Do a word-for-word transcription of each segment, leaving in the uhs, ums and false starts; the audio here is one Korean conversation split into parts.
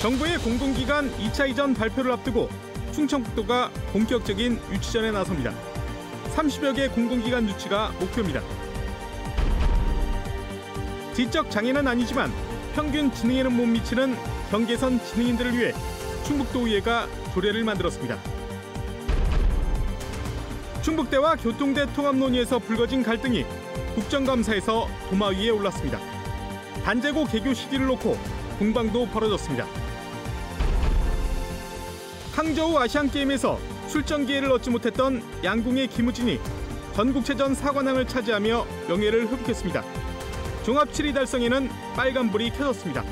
정부의 공공기관 이 차 이전 발표를 앞두고 충청북도가 본격적인 유치전에 나섭니다. 삼십여 개 공공기관 유치가 목표입니다. 지적 장애는 아니지만 평균 지능에는 못 미치는 경계선 지능인들을 위해 충북도의회가 조례를 만들었습니다. 충북대와 교통대 통합 논의에서 불거진 갈등이 국정감사에서 도마 위에 올랐습니다. 단재고 개교 시기를 놓고 공방도 벌어졌습니다. 항저우 아시안게임에서 출전 기회를 얻지 못했던 양궁의 김우진이 전국체전 사 관왕을 차지하며 명예를 회복했습니다. 종합 칠 위 달성에는 빨간불이 켜졌습니다.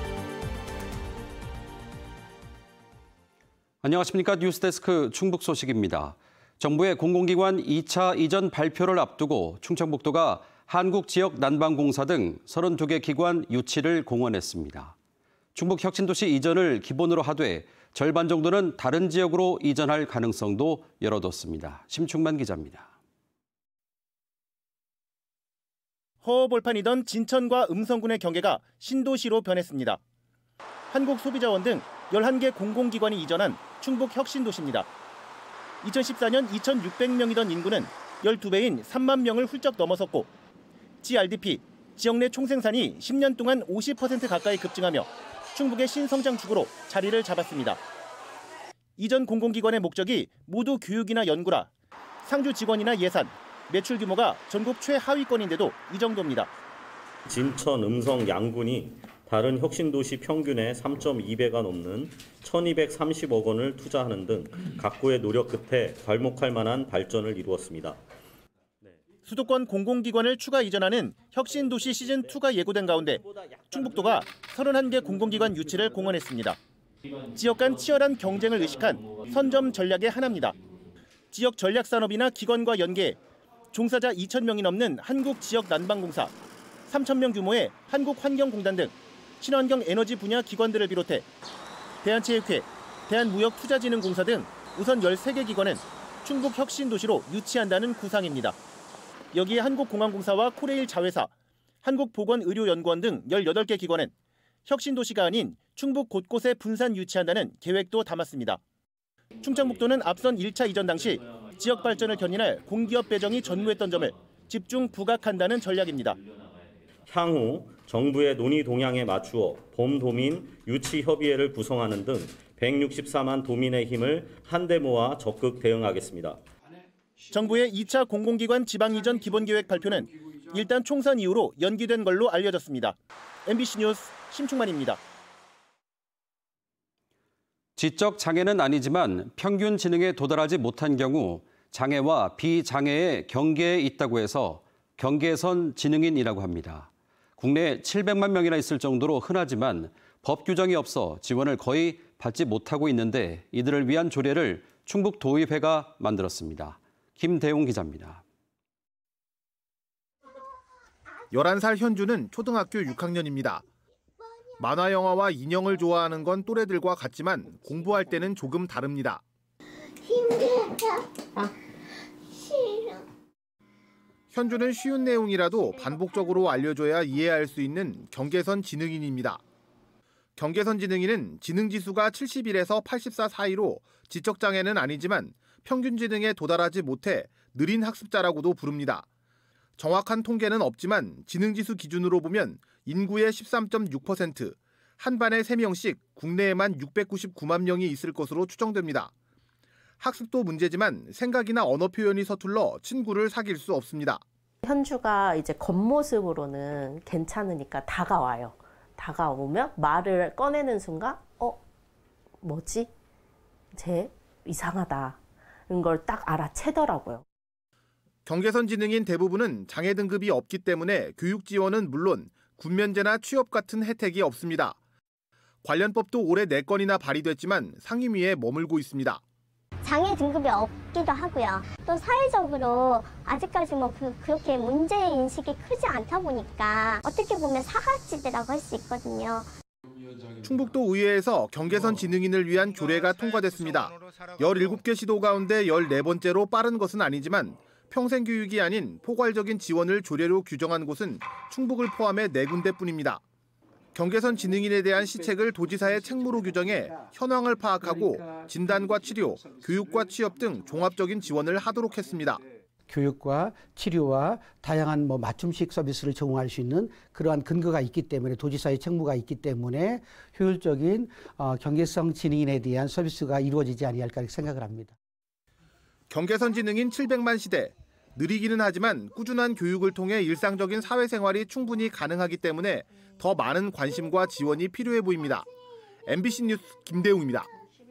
안녕하십니까. 뉴스데스크 충북 소식입니다. 정부의 공공기관 이 차 이전 발표를 앞두고 충청북도가 한국지역난방공사 등 서른두 개 기관 유치를 공언했습니다. 충북 혁신도시 이전을 기본으로 하되 절반 정도는 다른 지역으로 이전할 가능성도 열어뒀습니다. 심충만 기자입니다. 허허벌판이던 진천과 음성군의 경계가 신도시로 변했습니다. 한국소비자원 등 열한 개 공공기관이 이전한 충북 혁신도시입니다. 이천십사 년 이천육백 명이던 인구는 열두 배인 삼만 명을 훌쩍 넘어섰고 지알디피, 지역 내 총생산이 십 년 동안 오십 퍼센트 가까이 급증하며 충북의 신성장축으로 자리를 잡았습니다. 이전 공공기관의 목적이 모두 교육이나 연구라 상주 직원이나 예산, 매출 규모가 전국 최하위권인데도 이 정도입니다. 진천, 음성, 양군이 다른 혁신도시 평균의 삼 점 이 배가 넘는 천이백삼십억 원을 투자하는 등 각고의 노력 끝에 괄목할 만한 발전을 이루었습니다. 수도권 공공기관을 추가 이전하는 혁신도시 시즌이가 예고된 가운데 충북도가 서른한 개 공공기관 유치를 공언했습니다. 지역 간 치열한 경쟁을 의식한 선점 전략의 하나입니다. 지역 전략산업이나 기관과 연계, 종사자 이천 명이 넘는 한국지역난방공사, 삼천 명 규모의 한국환경공단 등 친환경 에너지 분야 기관들을 비롯해 대한체육회, 대한무역투자진흥공사 등 우선 열세 개 기관은 충북 혁신도시로 유치한다는 구상입니다. 여기에 한국공항공사와 코레일 자회사, 한국보건의료연구원 등 열여덟 개 기관은 혁신도시가 아닌 충북 곳곳에 분산 유치한다는 계획도 담았습니다. 충청북도는 앞선 일 차 이전 당시 지역 발전을 견인할 공기업 배정이 전무했던 점을 집중 부각한다는 전략입니다. 향후 정부의 논의 동향에 맞추어 봄도민 유치협의회를 구성하는 등 백육십사만 도민의 힘을 한데 모아 적극 대응하겠습니다. 정부의 이 차 공공기관 지방 이전 기본계획 발표는 일단 총선 이후로 연기된 걸로 알려졌습니다. 엠비씨 뉴스 심충만입니다. 지적 장애는 아니지만 평균 지능에 도달하지 못한 경우 장애와 비장애의 경계에 있다고 해서 경계선 지능인이라고 합니다. 국내에 칠백만 명이나 있을 정도로 흔하지만 법 규정이 없어 지원을 거의 받지 못하고 있는데 이들을 위한 조례를 충북도의회가 만들었습니다. 김대용 기자입니다. 열한 살 현주는 초등학교 육 학년입니다. 만화 영화와 인형을 좋아하는 건 또래들과 같지만 공부할 때는 조금 다릅니다. 힘들다. 싫어. 현주는 쉬운 내용이라도 반복적으로 알려줘야 이해할 수 있는 경계선 지능인입니다. 경계선 지능인은 지능지수가 칠십일에서 팔십사 사이로 지적장애는 아니지만 평균 지능에 도달하지 못해 느린 학습자라고도 부릅니다. 정확한 통계는 없지만 지능지수 기준으로 보면 인구의 십삼 점 육 퍼센트, 한 반에 세 명씩 국내에만 육백구십구만 명이 있을 것으로 추정됩니다. 학습도 문제지만 생각이나 언어 표현이 서툴러 친구를 사귈 수 없습니다. 현주가 이제 겉모습으로는 괜찮으니까 다가와요. 다가오면 말을 꺼내는 순간 어? 뭐지? 쟤 이상하다. 이런 걸 딱 알아채더라고요. 경계선 지능인 대부분은 장애 등급이 없기 때문에 교육 지원은 물론 군면제나 취업 같은 혜택이 없습니다. 관련법도 올해 네 건이나 발의됐지만 상임위에 머물고 있습니다. 장애 등급이 없기도 하고요. 또 사회적으로 아직까지 뭐 그, 그렇게 문제인식이 크지 않다 보니까 어떻게 보면 사각지대라고 할 수 있거든요. 충북도 의회에서 경계선 지능인을 위한 조례가 통과됐습니다. 열일곱 개 시도 가운데 열네 번째로 빠른 것은 아니지만 평생교육이 아닌 포괄적인 지원을 조례로 규정한 곳은 충북을 포함해 네 군데뿐입니다. 경계선 지능인에 대한 시책을 도지사의 책무로 규정해 현황을 파악하고 진단과 치료, 교육과 취업 등 종합적인 지원을 하도록 했습니다. 교육과 치료와 다양한 뭐 맞춤식 서비스를 제공할 수 있는 그러한 근거가 있기 때문에 도지사의 책무가 있기 때문에 효율적인 어, 경계선 지능인에 대한 서비스가 이루어지지 아니할까 생각을 합니다. 경계선 지능인 칠백만 시대. 느리기는 하지만 꾸준한 교육을 통해 일상적인 사회생활이 충분히 가능하기 때문에 더 많은 관심과 지원이 필요해 보입니다. 엠비씨 뉴스 김대웅입니다.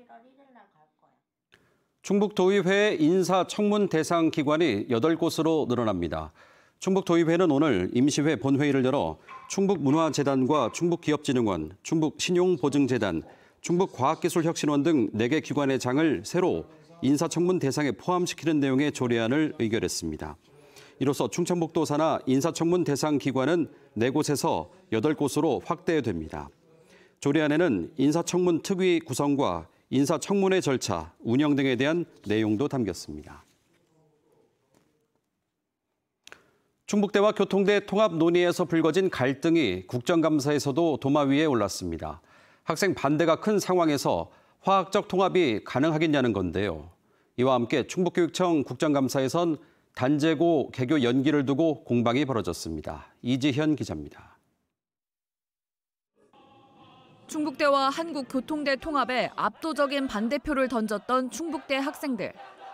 충북도의회 인사청문 대상 기관이 여덟 곳으로 늘어납니다. 충북도의회는 오늘 임시회 본회의를 열어 충북문화재단과 충북기업진흥원, 충북신용보증재단, 충북과학기술혁신원 등 네 개 기관의 장을 새로 인사청문 대상에 포함시키는 내용의 조례안을 의결했습니다. 이로써 충청북도 산하 인사청문 대상 기관은 네 곳에서 여덟 곳으로 확대됩니다. 조례안에는 인사청문 특위 구성과 인사청문회 절차, 운영 등에 대한 내용도 담겼습니다. 충북대와 교통대 통합 논의에서 불거진 갈등이 국정감사에서도 도마 위에 올랐습니다. 학생 반대가 큰 상황에서 화학적 통합이 가능하겠냐는 건데요. 이와 함께 충북교육청 국정감사에선 단제고 개교 연기를 두고 공방이 벌어졌습니다. 이지현 기자입니다. 충북대와 한국교통대 통합에 압도적인 반대표를 던졌던 충북대 학생들.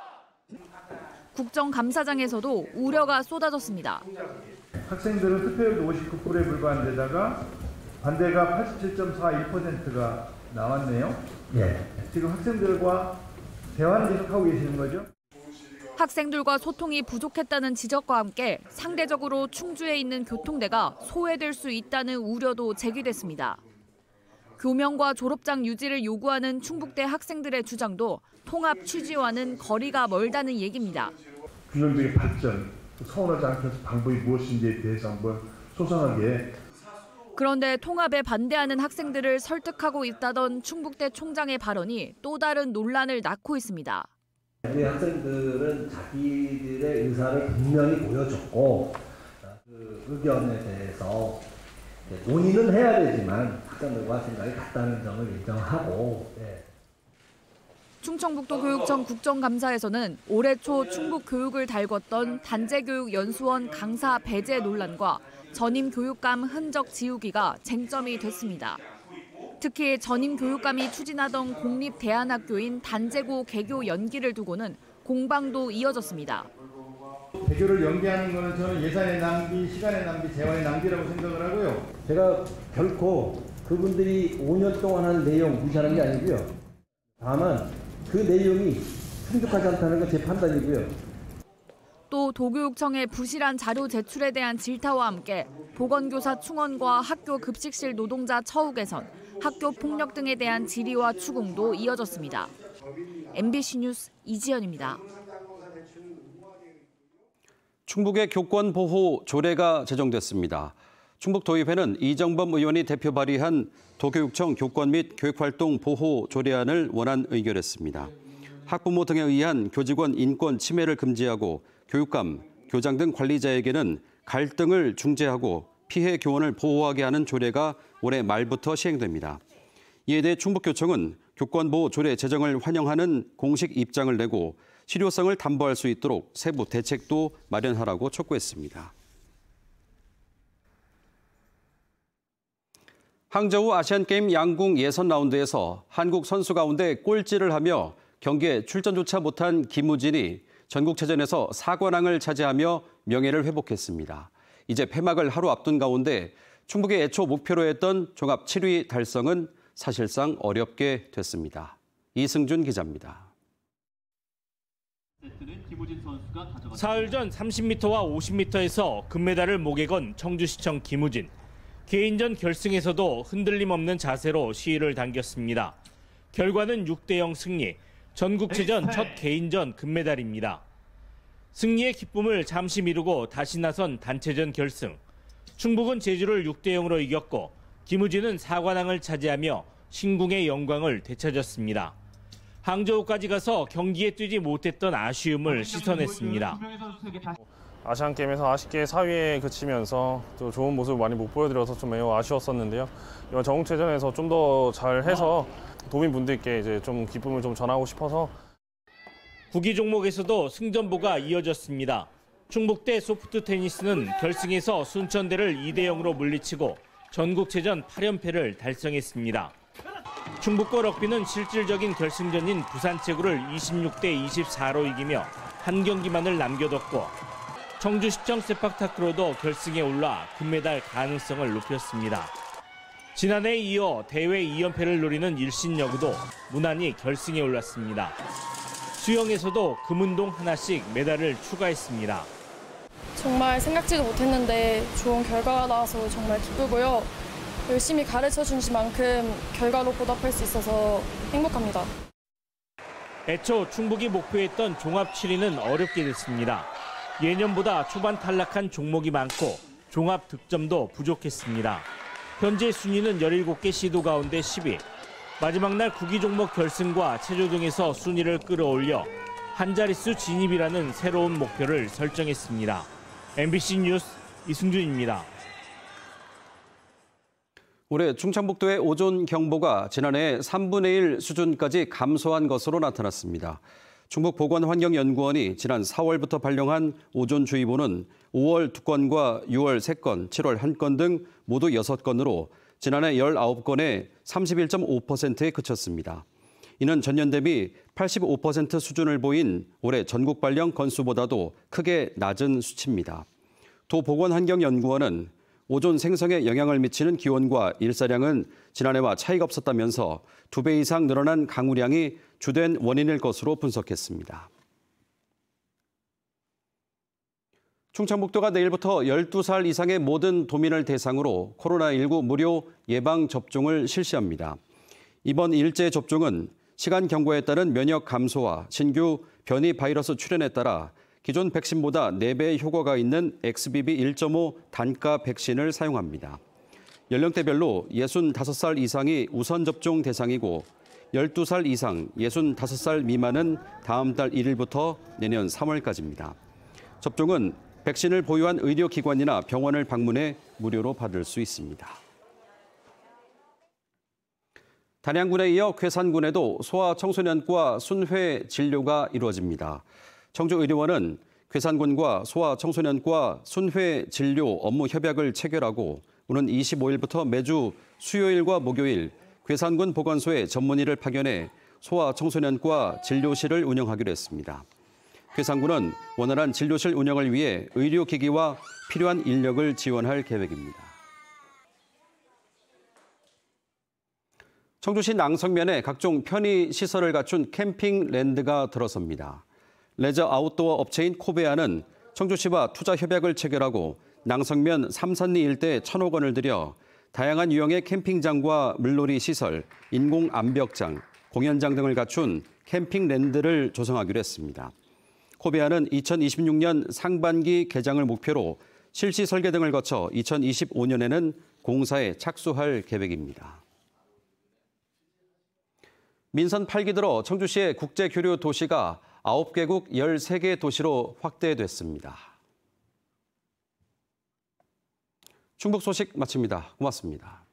국정감사장에서도 우려가 쏟아졌습니다. 학생들은 투표율도 오십구 퍼센트에 불과한 데다가 반대가 팔십칠 점 사일 퍼센트가 나왔네요. 예. 지금 학생들과 대화는 계속하고 계시는 거죠? 학생들과 소통이 부족했다는 지적과 함께 상대적으로 충주에 있는 교통대가 소외될 수 있다는 우려도 제기됐습니다. 교명과 졸업장 유지를 요구하는 충북대 학생들의 주장도 통합 취지와는 거리가 멀다는 얘기입니다. 균형적인 발전, 서운하지 않게 해서 방법이 무엇인지에 대해서 한번 소상하게. 그런데 통합에 반대하는 학생들을 설득하고 있다던 충북대 총장의 발언이 또 다른 논란을 낳고 있습니다. 우리 학생들은 자기들의 의사를 분명히 보여줬고 그 의견에 대해서 논의는 해야 되지만 학생들과 생각이 같다는 점을 인정하고. 네. 충청북도 교육청 국정감사에서는 올해 초 충북 교육을 달궜던 단제교육연수원 강사 배제 논란과 전임 교육감 흔적 지우기가 쟁점이 됐습니다. 특히 전임 교육감이 추진하던 공립대안학교인 단제고 개교 연기를 두고는 공방도 이어졌습니다. 개교를 연기하는 것은 저는 예산의 낭비, 시간의 낭비, 재원의 낭비라고 생각을 하고요. 제가 결코 그분들이 오 년 동안 한 내용 무시하는 게 아니고요. 다만 그 내용이 충족하지 않다는 건 제 판단이고요. 또 도교육청의 부실한 자료 제출에 대한 질타와 함께 보건교사 충원과 학교 급식실 노동자 처우 개선, 학교 폭력 등에 대한 질의와 추궁도 이어졌습니다. 엠비씨 뉴스 이지연입니다. 충북의 교권보호 조례가 제정됐습니다. 충북도의회는 이정범 의원이 대표 발의한 도교육청 교권 및 교육활동 보호 조례안을 원안 의결했습니다. 학부모 등에 의한 교직원 인권 침해를 금지하고 교육감, 교장 등 관리자에게는 갈등을 중재하고 피해 교원을 보호하게 하는 조례가 올해 말부터 시행됩니다. 이에 대해 충북교청은 교권보호 조례 제정을 환영하는 공식 입장을 내고 실효성을 담보할 수 있도록 세부 대책도 마련하라고 촉구했습니다. 항저우 아시안게임 양궁 예선 라운드에서 한국 선수 가운데 꼴찌를 하며 경기에 출전조차 못한 김우진이 전국체전에서 사관왕을 차지하며 명예를 회복했습니다. 이제 폐막을 하루 앞둔 가운데 충북의 애초 목표로 했던 종합 칠 위 달성은 사실상 어렵게 됐습니다. 이승준 기자입니다. 사흘 전 삼십 미터와 오십 미터에서 금메달을 목에 건 청주시청 김우진. 개인전 결승에서도 흔들림 없는 자세로 시위를 당겼습니다. 결과는 육 대 영 승리. 전국체전 첫 개인전 금메달입니다. 승리의 기쁨을 잠시 미루고 다시 나선 단체전 결승. 충북은 제주를 육 대 영으로 이겼고 김우진은 사관왕을 차지하며 신궁의 영광을 되찾았습니다. 항저우까지 가서 경기에 뛰지 못했던 아쉬움을 씻어냈습니다. 아시안게임에서 아쉽게 사 위에 그치면서 또 좋은 모습을 많이 못 보여드려서 좀 매우 아쉬웠었는데요. 이번 전국체전에서 좀 더 잘해서 도민분들께 이제 좀 기쁨을 좀 전하고 싶어서. 구기 종목에서도 승전보가 이어졌습니다. 충북대 소프트 테니스는 결승에서 순천대를 이 대 영으로 물리치고 전국체전 팔 연패를 달성했습니다. 충북고 럭비는 실질적인 결승전인 부산체구를 이십육 대 이십사로 이기며 한 경기만을 남겨뒀고 청주시청 세팍타크로도 결승에 올라 금메달 가능성을 높였습니다. 지난해에 이어 대회 이 연패를 노리는 일신여구도 무난히 결승에 올랐습니다. 수영에서도 금운동 하나씩 메달을 추가했습니다. 정말 생각지도 못했는데 좋은 결과가 나와서 정말 기쁘고요. 열심히 가르쳐 주신 만큼 결과로 보답할 수 있어서 행복합니다. 애초 충북이 목표했던 종합 칠 위는 어렵게 됐습니다. 예년보다 초반 탈락한 종목이 많고 종합 득점도 부족했습니다. 현재 순위는 열일곱 개 시도 가운데 십 위. 마지막 날 구기 종목 결승과 체조 등에서 순위를 끌어올려 한 자릿수 진입이라는 새로운 목표를 설정했습니다. 엠비씨 뉴스 이승준입니다. 올해 충청북도의 오존 경보가 지난해 삼분의 일 수준까지 감소한 것으로 나타났습니다. 충북보건환경연구원이 지난 사월부터 발령한 오존주의보는 오월 두 건과 유월 세 건, 칠월 한 건 등 모두 여섯 건으로 지난해 열아홉 건에 삼십일 점 오 퍼센트에 그쳤습니다. 이는 전년 대비 팔십오 퍼센트 수준을 보인 올해 전국 발령 건수보다도 크게 낮은 수치입니다. 도보건환경연구원은 오존 생성에 영향을 미치는 기온과 일사량은 지난해와 차이가 없었다면서 두 배 이상 늘어난 강우량이 주된 원인일 것으로 분석했습니다. 충청북도가 내일부터 열두 살 이상의 모든 도민을 대상으로 코로나십구 무료 예방접종을 실시합니다. 이번 일제 접종은 시간 경과에 따른 면역 감소와 신규 변이 바이러스 출현에 따라 기존 백신보다 네 배의 효과가 있는 엑스비비 일 점 오 단가 백신을 사용합니다. 연령대별로 예순다섯 살 이상이 우선 접종 대상이고 열두 살 이상, 예순다섯 살 미만은 다음 달 일 일부터 내년 삼월까지입니다. 접종은 백신을 보유한 의료기관이나 병원을 방문해 무료로 받을 수 있습니다. 단양군에 이어 괴산군에도 소아청소년과 순회 진료가 이루어집니다. 청주의료원은 괴산군과 소아청소년과 순회 진료 업무 협약을 체결하고 오는 이십오 일부터 매주 수요일과 목요일 괴산군 보건소에 전문의를 파견해 소아청소년과 진료실을 운영하기로 했습니다. 괴산군은 원활한 진료실 운영을 위해 의료기기와 필요한 인력을 지원할 계획입니다. 청주시 낭성면에 각종 편의시설을 갖춘 캠핑랜드가 들어섭니다. 레저 아웃도어 업체인 코베아는 청주시와 투자 협약을 체결하고 낭성면 삼산리 일대 천억 원을 들여 다양한 유형의 캠핑장과 물놀이 시설, 인공 암벽장, 공연장 등을 갖춘 캠핑랜드를 조성하기로 했습니다. 코베아는 이천이십육 년 상반기 개장을 목표로 실시 설계 등을 거쳐 이천이십오 년에는 공사에 착수할 계획입니다. 민선 팔 기 들어 청주시의 국제교류 도시가 아홉 개국 열세 개 도시로 확대됐습니다. 충북 소식 마칩니다. 고맙습니다.